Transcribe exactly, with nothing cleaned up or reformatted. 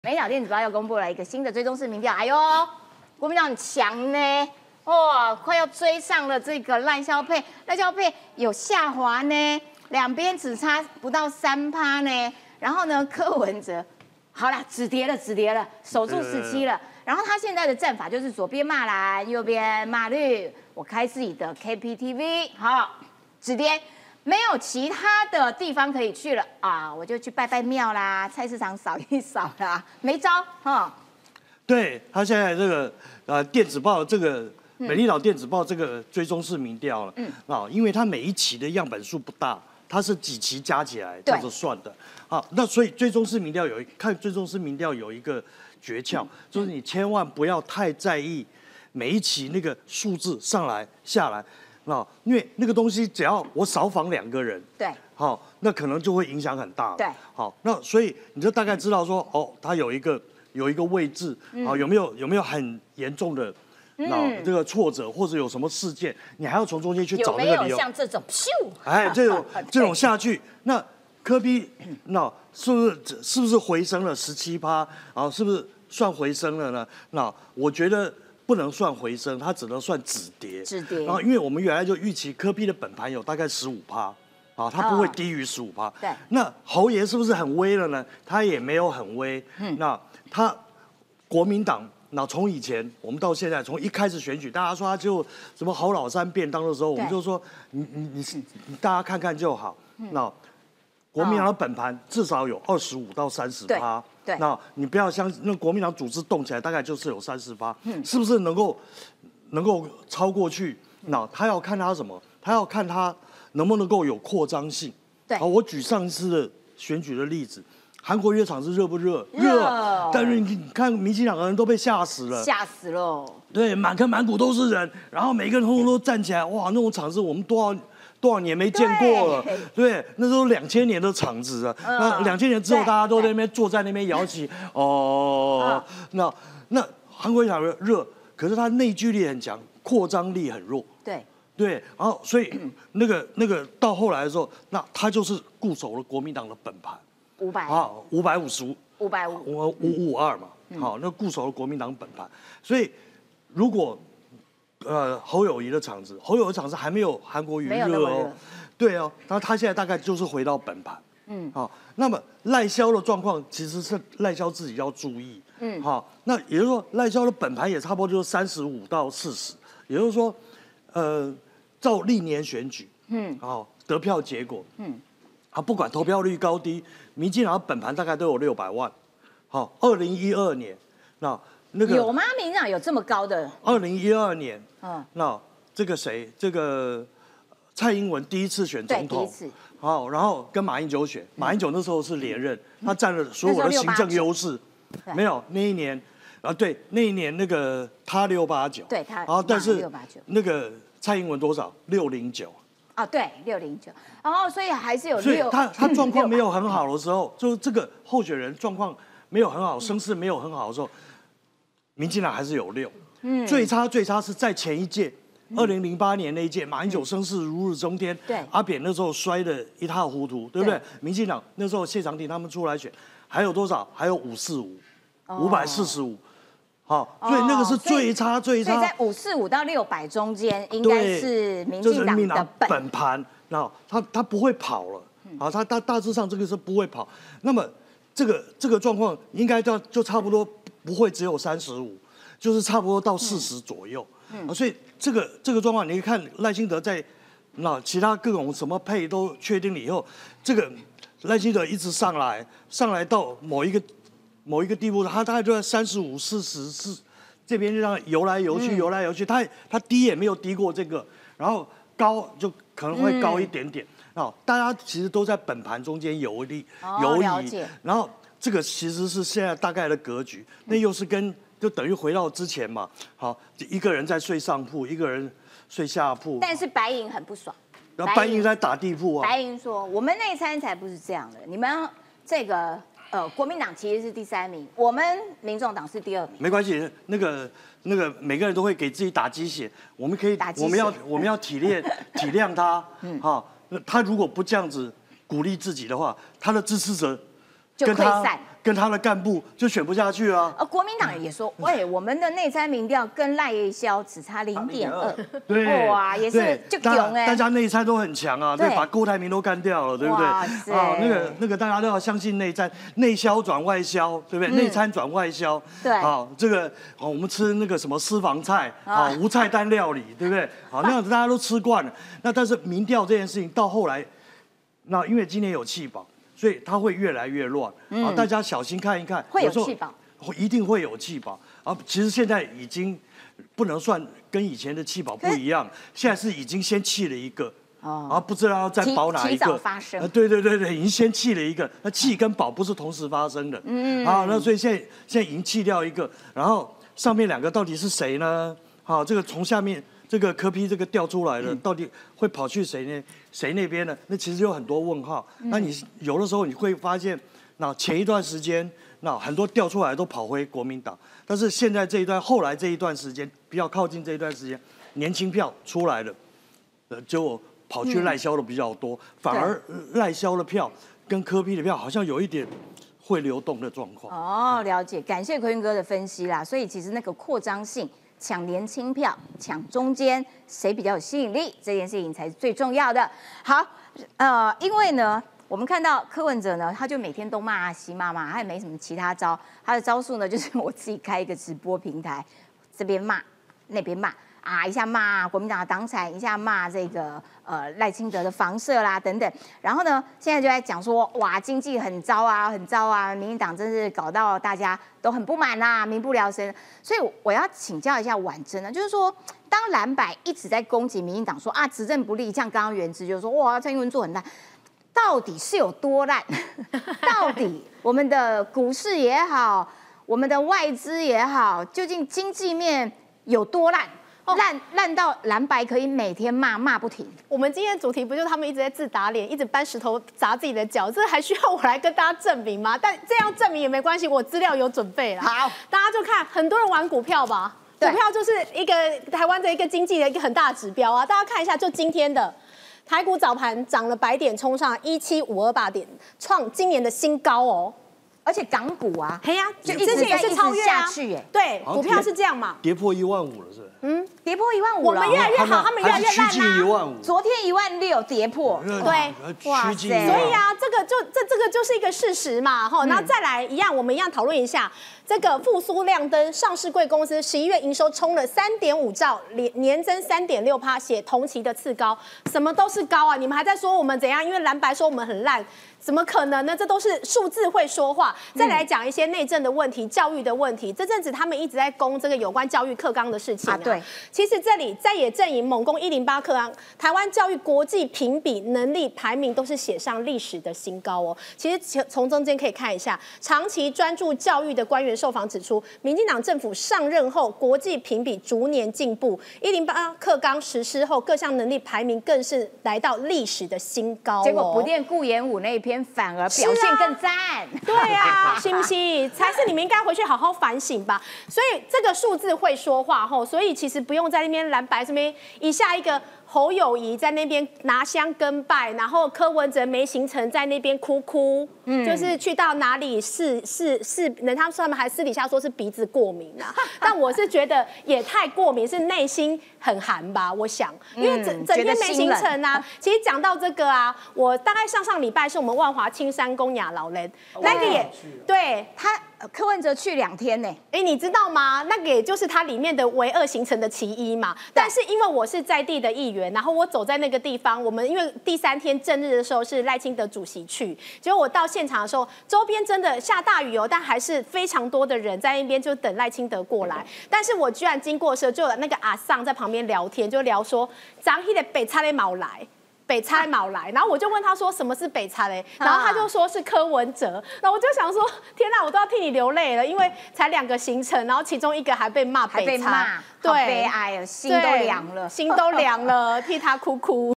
美岛电子报又公布了一个新的追踪式民调，哎呦，国民党很强呢，哇，快要追上了这个赖萧配，赖萧配有下滑呢，两边只差不到三趴呢。然后呢，柯文哲，好啦，止跌了，止跌了，守住十七了。然后他现在的战法就是左边骂蓝，右边骂绿，我开自己的 K P T V， 好，止跌。没有其他的地方可以去了啊，我就去拜拜庙啦，菜市场扫一扫啦，没招哈。 对他现在这个呃电子报这个美丽岛电子报这个追踪式民调了，嗯啊，因为它每一期的样本数不大，它是几期加起来这样子算的。好，那所以追踪式民调有看追踪式民调有一个诀窍，就是你千万不要太在意每一期那个数字上来下来。啊，因为那个东西只要我少访两个人， 对， 好，那可能就会影响很大。 对， 好，那所以你就大概知道说，哦，它有一个有一个位置，啊，有没有有没有很严重的，那这个挫折或者有什么事件，你还要从中间去找那个理由。 有没有像这种咻？ 哎，这种这种下去，那柯 P 那是不是是不是回升了十七趴？啊，是不是算回升了呢？那我觉得。不能算回升，它只能算止跌。 止跌。 然后，因为我们原来就预期柯 P 的本盘有大概十五趴，啊，它不会低于十五趴。 对。 那侯爷是不是很威了呢？他也没有很威。嗯。那他国民党，那从以前我们到现在，从一开始选举，大家说他就什么侯老三便当的时候，我们就说你你你你大家看看就好。那国民党的本盘至少有二十五到三十趴。 对， 那你不要相信，那国民党组织动起来大概就是有三十八，是不是能够能够超过去？那他要看他什么？他要看他能不能够有扩张性。 对， 好，我举上次的选举的例子，韩国瑜场是热不热？ 热， 但是你看民进党的人都被吓死了， 吓死了。对， 满坑满谷都是人，然后每个人通通都站起来，哇，那种场子我们多少。多少年没见过了？对，那时候两千年的场子啊，嗯、那两千年之后，大家都在那边坐在那边摇旗哦。那那韩国瑜场热，可是它内聚力很强，扩张力很弱。 对对，然后所以那个那个到后来的时候，那他就是固守了国民党的本盘五百啊，五百五十五， 五百五， 五五五二嘛。好，那固守了国民党本盘，所以如果。呃，侯友宜的场子，侯友宜的场子还没有韩国瑜热哦，对哦，然后他现在大概就是回到本盘，嗯，好，那么赖萧的状况其实是赖萧自己要注意，嗯，好，那也就是说赖萧的本盘也差不多就是三十五到四十，也就是说，呃，照历年选举，嗯，好，得票结果，嗯，啊，不管投票率高低，民进党本盘大概都有六百万，好，二零一二年，那。那个有吗？民进党有这么高的？ 二零一二年，嗯，那这个谁，这个蔡英文第一次选总统， 第一次， 好，然后跟马英九选，马英九那时候是连任，他占了所有的行政优势，没有那一年，啊，对，那一年那个他六八九， 对他， 然后但是那个蔡英文多少？六零九， 啊，对，六零九，然后所以还是有六， 所以他他状况没有很好的时候，就是这个候选人状况没有很好，声势没有很好的时候。民进党还是有六，嗯，最差最差是在前一届，二零零八年那一届，马英九声势如日中天， 对， 阿扁那时候摔得一塌糊涂，对不对？民进党那时候谢长廷他们出来选，还有多少？还有五四五，五百四十五，好，所以那个是最差最差。 所以在五四五到六百中间，应该是民进党的本本盘，然后他他不会跑了，好，他大大致上这个是不会跑。那么这个这个状况应该就就差不多。不会只有三十五，就是差不多到四十左右，嗯啊，所以这个这个状况，你看赖清德在那其他各种什么配都确定了以后，这个赖清德一直上来，上来到某一个某一个地步，他大概就在三十五、四十四这边就这样游来游去，游来游去，他他低也没有低过这个，然后高就可能会高一点点，啊，大家其实都在本盘中间游离游移，然后。这个其实是现在大概的格局，那又是跟就等于回到之前嘛。好，一个人在睡上铺，一个人睡下铺。 但是白银很不爽， 然后白银在打地铺啊。 白银说：“我们内参才不是这样的，你们这个呃国民党其实是第三名，我们民众党是第二名。 没关系，那个那个每个人都会给自己打鸡血，我们可以，我们要我们要体谅体谅他。嗯，好，那他如果不这样子鼓励自己的话，他的支持者。” 就溃散， 跟他的干部就选不下去啊。 呃，国民党也说，喂，我们的内参民调跟赖萧只差零点二， 对， 哇，也是就囧哎， 大家内参都很强啊，对，把郭台铭都干掉了，对不对？啊，那个那个大家都要相信内参，内销转外销，对不对？内参转外销， 对， 啊，这个我们吃那个什么私房菜啊，无菜单料理，对不对？好，那样子大家都吃惯了。那但是民调这件事情到后来，那因为今年有弃保。所以它会越来越乱，啊，大家小心看一看， 会有弃保， 一定会有弃保啊。其实现在已经不能算跟以前的弃保不一样，现在是已经先弃了一个，啊，不知道要再保哪一个。 提早发生。 对对对对，已经先弃了一个，那弃跟保不是同时发生的，嗯，啊，那所以现在现在已经弃掉一个，然后上面两个到底是谁呢？好，这个从下面。这个柯 P 这个调出来了，到底会跑去谁呢？谁那边呢？那其实有很多问号。那你有的时候你会发现，那前一段时间，那很多调出来都跑回国民党，但是现在这一段，后来这一段时间，比较靠近这一段时间，年轻票出来了，呃，结果跑去赖萧的比较多，反而赖萧的票跟柯 P 的票好像有一点会流动的状况。 哦，了解，感谢奎云哥的分析啦。所以其实那个扩张性。抢年轻票，抢中间，谁比较有吸引力，这件事情才是最重要的。好，呃，因为呢，我们看到柯文哲呢，他就每天都骂啊、西骂骂，他也没什么其他招，他的招数呢，就是我自己开一个直播平台，这边骂，那边骂。啊，一下骂国民党的党产，一下骂这个呃赖清德的房舍啦等等，然后呢，现在就在讲说，哇，经济很糟啊，很糟啊，民进党真是搞到大家都很不满啦，民不聊生。所以我要请教一下婉珍呢，就是说，当蓝白一直在攻击民进党说啊执政不力，像刚刚元之就说哇蔡英文做很烂，到底是有多烂？到底我们的股市也好，我们的外资也好，究竟经济面有多烂？烂烂到蓝白可以每天骂骂不停。 我们今天的主题不就是他们一直在自打脸，一直搬石头砸自己的脚，这还需要我来跟大家证明吗？但这样证明也没关系，我资料有准备了。 好， 大家就看很多人玩股票吧，股票就是一个台湾的一个经济的一个很大的指标啊。大家看一下，就今天的台股早盘涨了百点，冲上一七五二八点，创今年的新高哦。 而且港股啊， 嘿呀， 就之前也是超越下去，哎， 对，股票是这样嘛， 跌破一万五了，是不是？ 嗯，跌破一万五我们越来越好，他们越来越烂啊。一万五， 昨天一万六跌破， 对， 哇塞， 所以啊，这个就这这个就是一个事实嘛，哈，然后再来一样，我们一样讨论一下这个复苏亮灯，上市柜公司十一月营收冲了三点五兆，年年增三点六趴，写同期的次高，什么都是高啊，你们还在说我们怎样？因为蓝白说我们很烂。怎么可能呢？这都是数字会说话。再来讲一些内政的问题、教育的问题。这阵子他们一直在攻这个有关教育课纲的事情啊。 对， 其实这里在野阵营猛攻一零八课纲，台湾教育国际评比能力排名都是写上历史的新高哦。其实从中间可以看一下，长期专注教育的官员受访指出，民进党政府上任后，国际评比逐年进步，一零八课纲实施后，各项能力排名更是来到历史的新高哦。 结果不念顾炎武那一篇。反而表现更赞， 啊对啊，信不信？才是你们应该回去好好反省吧。所以这个数字会说话吼，所以其实不用在那边蓝白这边一下一个侯友宜在那边拿香跟拜，然后柯文哲没行程在那边哭哭，嗯，就是去到哪里是是是，人他们还私底下说是鼻子过敏啊，但我是觉得也太过敏，是内心很寒吧，我想，因为整整天没行程啊。其实讲到这个啊，我大概上上礼拜是我们万华青山宫雅劳人，那个也对他。柯文哲去两天呢， 哎，你知道吗？那个也就是它里面的唯二行程的其一嘛。但是因为我是在地的议员，然后我走在那个地方，我们因为第三天正日的时候是赖清德主席去，结果我到现场的时候，周边真的下大雨哦，但还是非常多的人在那边就等赖清德过来。但是我居然经过的时候，就有那个阿桑在旁边聊天，就聊说，张迄个北差的毛来。北差毛来，然后我就问他说什么是北差嘞，然后他就说是柯文哲，然后我就想说天哪，我都要替你流泪了，因为才两个行程，然后其中一个还被骂北差， 对，好悲哀啊，心都凉了， 心都凉了，替他哭哭。